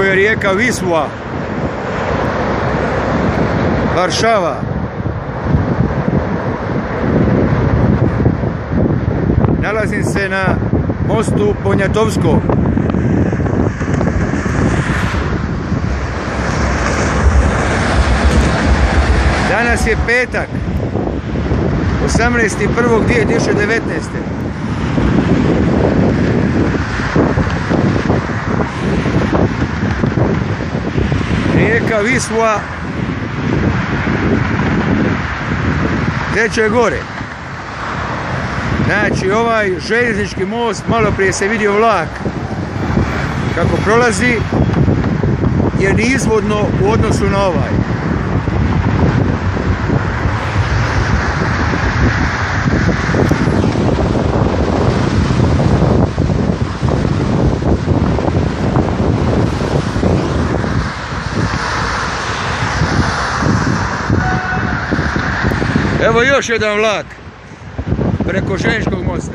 Ovo je rijeka Visla, Varšava. Nalazim se na mostu Ponjatovskog. Danas je petak, 18.1.2019. Rijeka Visla teče gore. Znači, ovaj željeznički most, malo prije se vidio vlak kako prolazi, je nizvodno u odnosu na ovaj. Evo još jedan vlak preko željezničkog mosta.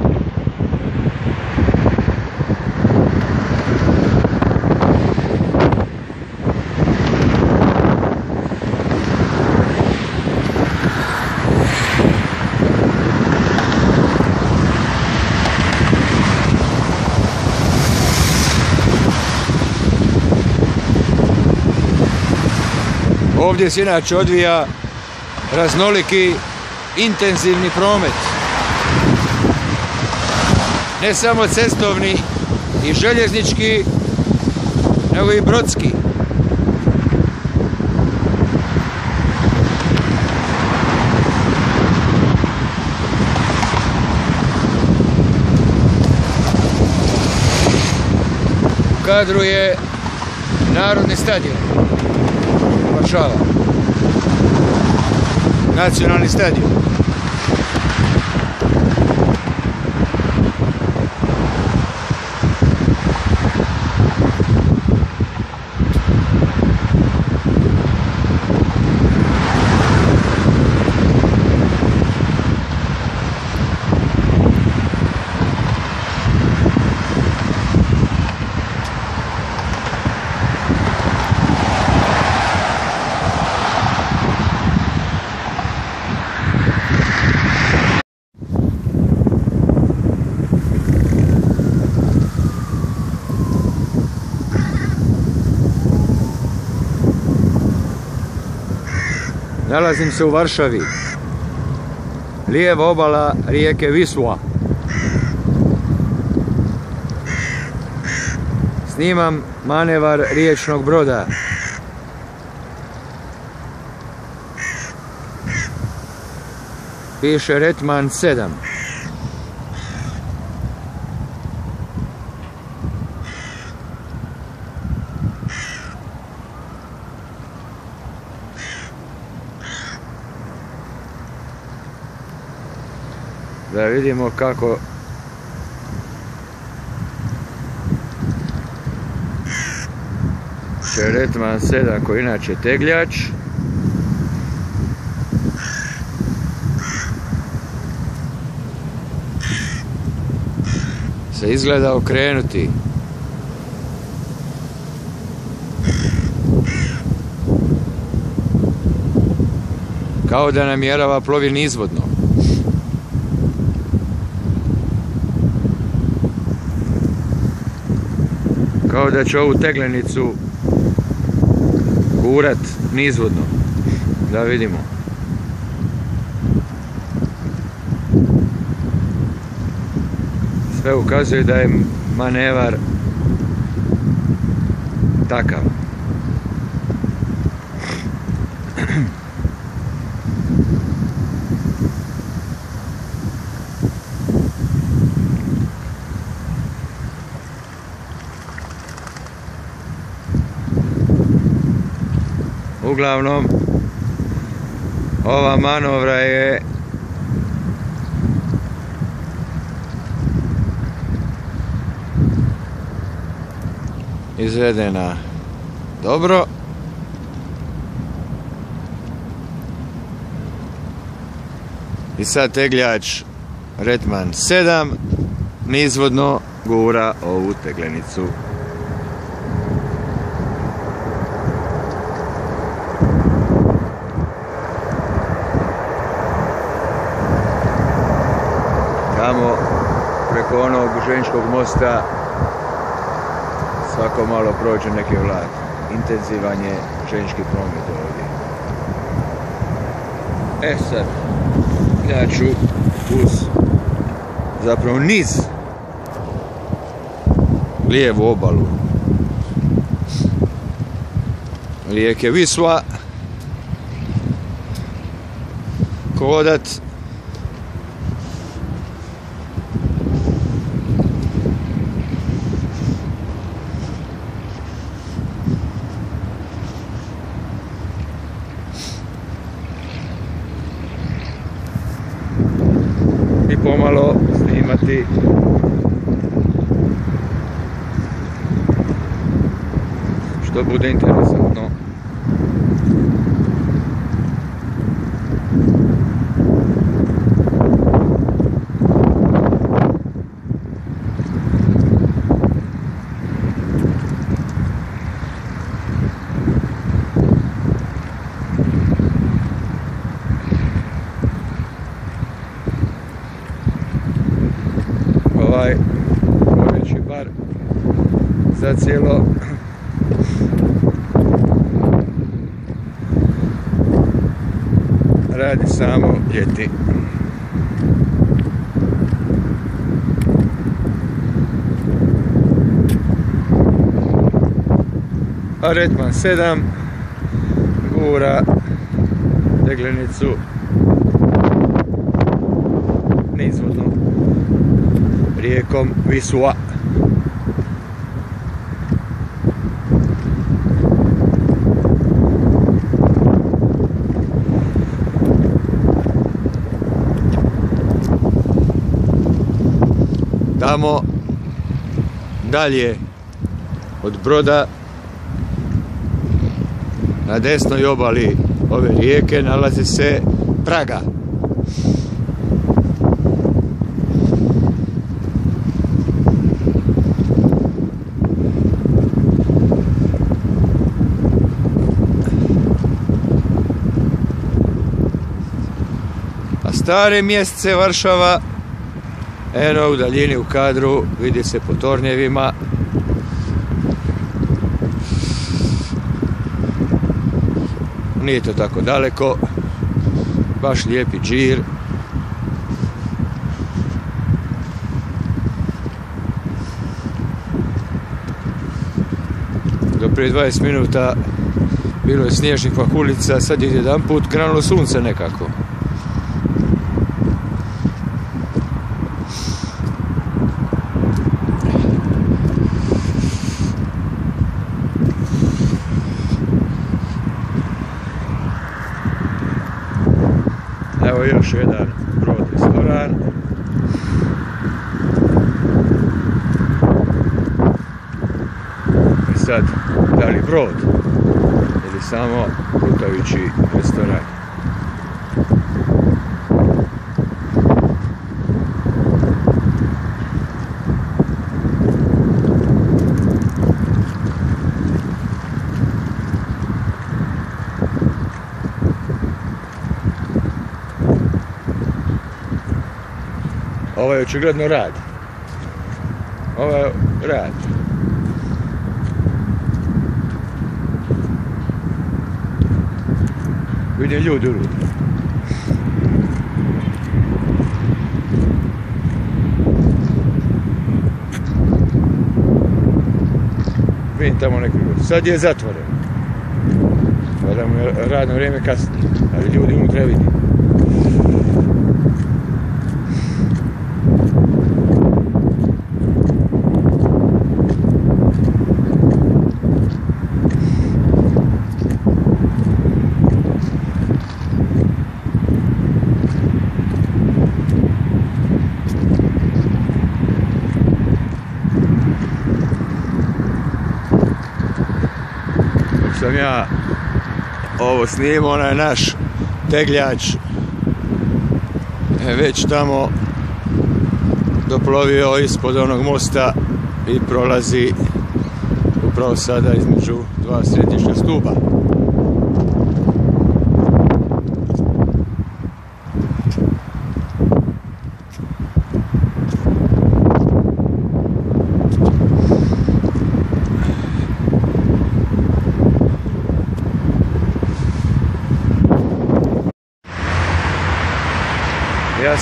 Ovdje se inače odvija raznoliki intenzivni promet, ne samo cestovni i željeznički, nego i brodski. U kadru je Narodni stadion Varšava, nacionalni stadion. Nalazim se u Varšavi, lijeva obala rijeke Visla. Snimam manevar riječnog broda. Piše Retman 7. Da vidimo kako će Retman 7, koji inače tegljač, se izgleda okrenuti. Kao da namjerava plovi nizvodno. Kao da će ovu teglenicu gurat nizvodno. Da vidimo. Sve ukazuje da je manevar takav. Uglavnom, ova manovra je izvedena dobro. I sad tegljač Retman 7 nizvodno gura ovu teglenicu. preko onog željezničkog mosta svako malo prođe neki vlak. Intenzivan je željeznički promet ovdje. Sad ja ću uz zapravo niz lijevu obalu rijeke Visla hodat i pomalo snimati što bude interesantno. Ovaj poveći bar za cijelo radi samo ljeti. Aretman 7 gura teglenicu nizvodno rijekom Visla. Tamo dalje od Broda na desnoj obali ove rijeke nalazi se Praga. A stare mjesece Varšava, eno u daljini u kadru, vidi se po tornjevima. Nije to tako daleko, baš lijepi džir. Do prije 20 minuta bilo je snježnih pakulica, sad je jedan put krenulo sunce nekako. Evo još jedan Brod restoran. I sad, da li Brod ili samo plutajući restoran. Ovo je očigledno rad. Ovo je rad. Vidim ljudi unutra. Vidim tamo neki ljudi. Sad je zatvoren. Sada mu je radno vrijeme kasnije. Ali ljudi unutra vidim. Sam ja ovo snimao, onaj naš tegljač već tamo doplovio ispod onog mosta i prolazi upravo sada između dva središnja stuba.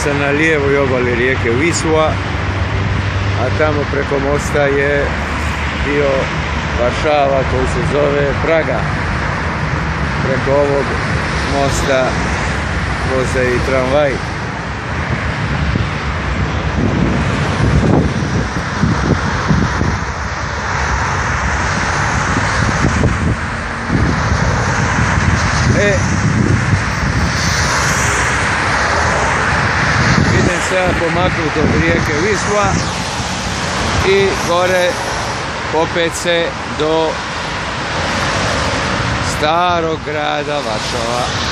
sam na lijevoj obali rijeke Visla, a tamo preko mosta je dio Varšava koji se zove Praga. Preko ovog mosta voze i tramvaj. Idem se ja pomaknuti od rijeke Visla i gore popet se do starog grada Varšava.